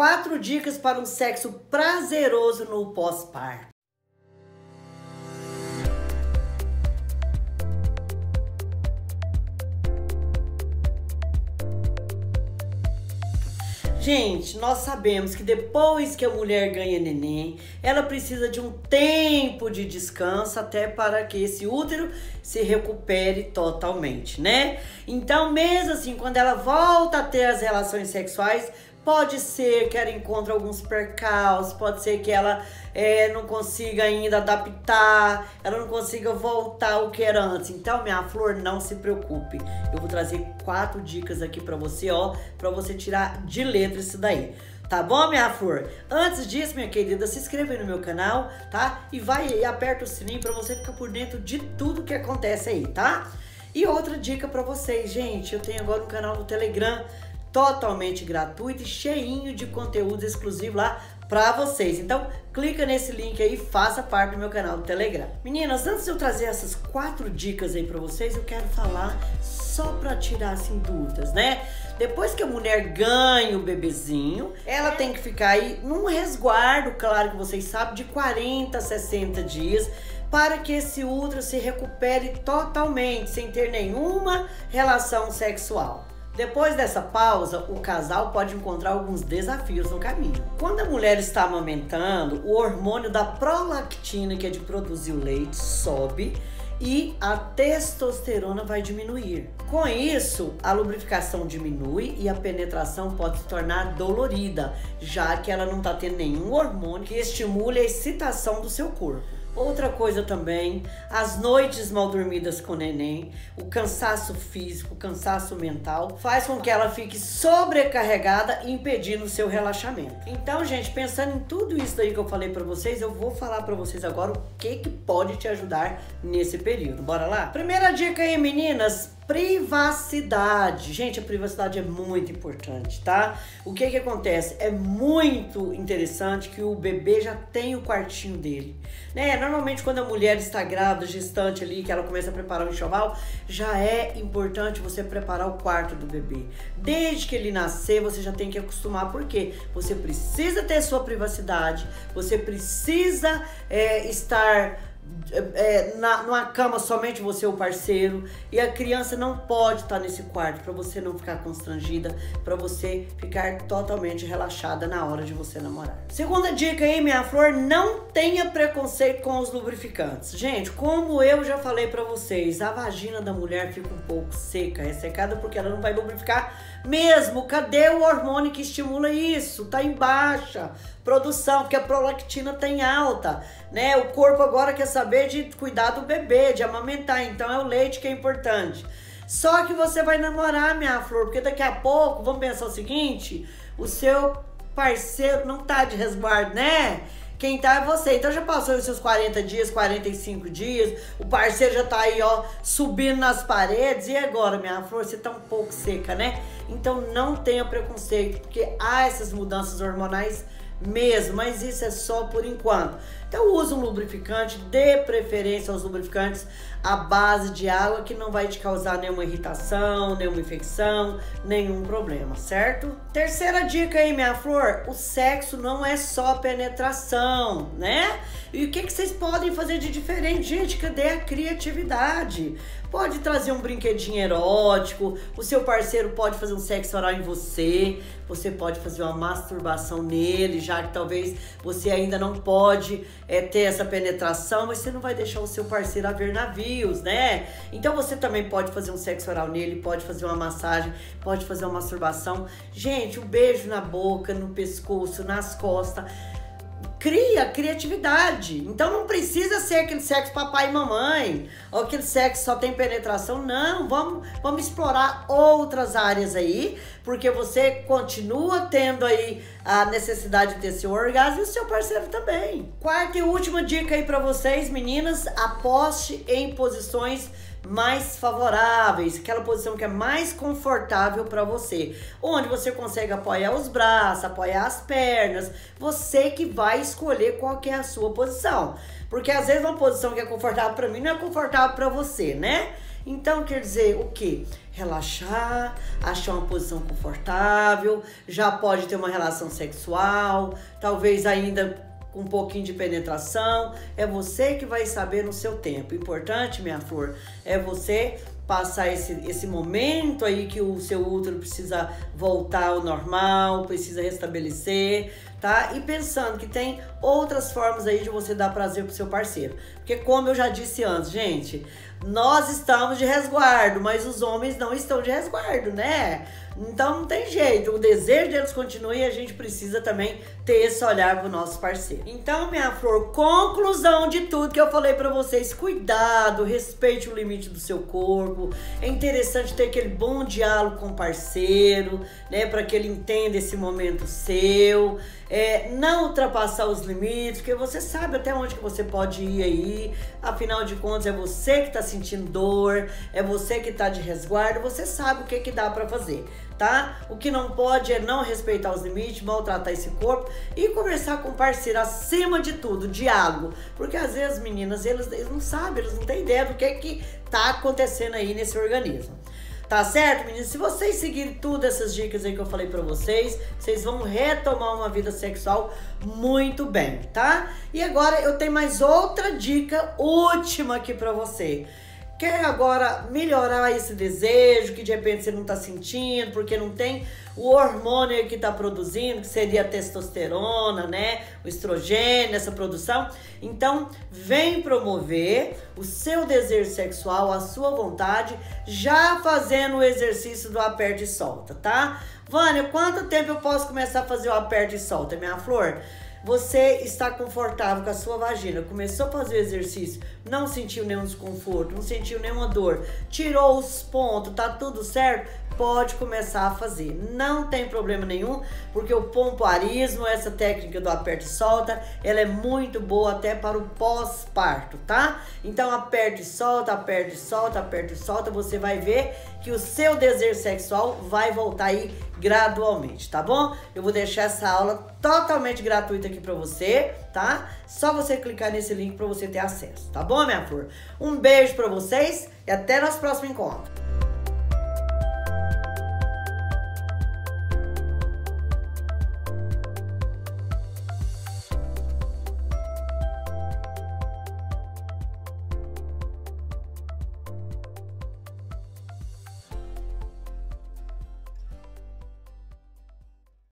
4 dicas para um sexo prazeroso no pós-parto. Gente, nós sabemos que depois que a mulher ganha neném, ela precisa de um tempo de descanso até para que esse útero se recupere totalmente, né? Então, mesmo assim, quando ela volta a ter as relações sexuais, pode ser que ela encontre alguns percalços, pode ser que ela não consiga ainda adaptar, ela não consiga voltar ao que era antes. Então, minha flor, não se preocupe. Eu vou trazer 4 dicas aqui pra você, ó, pra você tirar de letra isso daí. Tá bom, minha flor? Antes disso, minha querida, se inscreva aí no meu canal, tá? E vai aí, aperta o sininho pra você ficar por dentro de tudo que acontece aí, tá? E outra dica pra vocês, gente, eu tenho agora um canal no Telegram, totalmente gratuito e cheinho de conteúdo exclusivo lá pra vocês. Então, clica nesse link aí e faça parte do meu canal do Telegram. Meninas, antes de eu trazer essas 4 dicas aí pra vocês, eu quero falar só pra tirar, assim, dúvidas, né? Depois que a mulher ganha o bebezinho, ela tem que ficar aí num resguardo, claro que vocês sabem, de 40 a 60 dias, para que esse útero se recupere totalmente, sem ter nenhuma relação sexual. Depois dessa pausa, o casal pode encontrar alguns desafios no caminho. Quando a mulher está amamentando, o hormônio da prolactina, que é de produzir o leite, sobe e a testosterona vai diminuir. Com isso, a lubrificação diminui e a penetração pode se tornar dolorida, já que ela não está tendo nenhum hormônio que estimule a excitação do seu corpo. Outra coisa também, as noites mal dormidas com o neném, o cansaço físico, o cansaço mental, faz com que ela fique sobrecarregada, impedindo o seu relaxamento. Então, gente, pensando em tudo isso daí que eu falei pra vocês, eu vou falar pra vocês agora o que pode te ajudar nesse período. Bora lá? Primeira dica aí, meninas, privacidade. Gente, a privacidade é muito importante, tá? O que acontece? É muito interessante que o bebê já tem o quartinho dele, né? Normalmente quando a mulher está grávida, gestante ali, que ela começa a preparar o enxoval, já é importante você preparar o quarto do bebê. Desde que ele nascer, você já tem que acostumar, porque você precisa ter sua privacidade, você precisa estar numa cama somente você e o parceiro, e a criança não pode estar nesse quarto, para você não ficar constrangida, para você ficar totalmente relaxada na hora de você namorar. Segunda dica aí, minha flor, não tenha preconceito com os lubrificantes. Gente, como eu já falei para vocês, a vagina da mulher fica um pouco seca, ressecada, porque ela não vai lubrificar mesmo. Cadê o hormônio que estimula isso? Tá em baixa produção, porque a prolactina tá em alta, né? O corpo agora quer saber de cuidar do bebê, de amamentar, então é o leite que é importante. Só que você vai namorar, minha flor, porque daqui a pouco, vamos pensar o seguinte, o seu parceiro não tá de resguardo, né? Quem tá é você. Então já passou os seus 40 dias, 45 dias, o parceiro já tá aí, ó, subindo nas paredes, e agora, minha flor, você tá um pouco seca, né? Então não tenha preconceito, porque há essas mudanças hormonais mesmo, mas isso é só por enquanto. Então use um lubrificante, dê preferência aos lubrificantes à base de água, que não vai te causar nenhuma irritação, nenhuma infecção, nenhum problema, certo? Terceira dica aí, minha flor, o sexo não é só penetração, né? E o que vocês podem fazer de diferente? Gente, cadê a criatividade? Pode trazer um brinquedinho erótico, o seu parceiro pode fazer um sexo oral em você, você pode fazer uma masturbação nele, já que talvez você ainda não pode ter essa penetração, mas você não vai deixar o seu parceiro a ver navios, né? Então você também pode fazer um sexo oral nele, pode fazer uma massagem, pode fazer uma masturbação. Gente, um beijo na boca, no pescoço, nas costas. Cria criatividade. Então não precisa ser aquele sexo papai e mamãe, ou aquele sexo só tem penetração. Não, vamos explorar outras áreas aí, porque você continua tendo aí a necessidade de ter seu orgasmo e o seu parceiro também. Quarta e última dica aí pra vocês, meninas, aposte em posições mais favoráveis, aquela posição que é mais confortável para você, onde você consegue apoiar os braços, apoiar as pernas, você que vai escolher qual que é a sua posição, porque às vezes uma posição que é confortável para mim não é confortável para você, né? Então quer dizer o quê? Relaxar, achar uma posição confortável, já pode ter uma relação sexual, talvez ainda com um pouquinho de penetração. É você que vai saber no seu tempo. Importante, minha flor, é você passar esse momento aí que o seu útero precisa voltar ao normal, precisa restabelecer, tá? E pensando que tem outras formas aí de você dar prazer pro seu parceiro. Porque como eu já disse antes, gente, nós estamos de resguardo, mas os homens não estão de resguardo, né? Então não tem jeito, o desejo deles continua e a gente precisa também ter esse olhar pro nosso parceiro. Então, minha flor, conclusão de tudo que eu falei pra vocês: cuidado, respeite o limite do seu corpo. É interessante ter aquele bom diálogo com o parceiro, né, para que ele entenda esse momento seu. Não ultrapassar os limites, porque você sabe até onde que você pode ir aí. Afinal de contas, é você que tá sentindo dor, é você que tá de resguardo, você sabe o que que dá pra fazer, tá? O que não pode é não respeitar os limites, maltratar esse corpo e conversar com o parceiro, acima de tudo, diálogo. Porque às vezes, meninas, eles não sabem, eles não têm ideia do que tá acontecendo aí nesse organismo. Tá certo, meninas? Se vocês seguirem tudo essas dicas aí que eu falei pra vocês, vocês vão retomar uma vida sexual muito bem, tá? E agora eu tenho mais outra dica última aqui pra você. Quer agora melhorar esse desejo que de repente você não tá sentindo, porque não tem o hormônio que tá produzindo, que seria a testosterona, né? O estrogênio, essa produção. Então, vem promover o seu desejo sexual, a sua vontade, já fazendo o exercício do aperta e solta, tá? Vânia, quanto tempo eu posso começar a fazer o aperta e solta, minha flor? Você está confortável com a sua vagina, começou a fazer o exercício, não sentiu nenhum desconforto, não sentiu nenhuma dor, tirou os pontos, tá tudo certo? Pode começar a fazer, não tem problema nenhum, porque o pompoarismo, essa técnica do aperta e solta, ela é muito boa até para o pós-parto, tá? Então aperta e solta, aperta e solta, aperta e solta, você vai ver que o seu desejo sexual vai voltar aí gradualmente, tá bom? Eu vou deixar essa aula totalmente gratuita aqui pra você, tá? Só você clicar nesse link pra você ter acesso, tá bom, minha flor? Um beijo pra vocês e até nosso próximo encontro.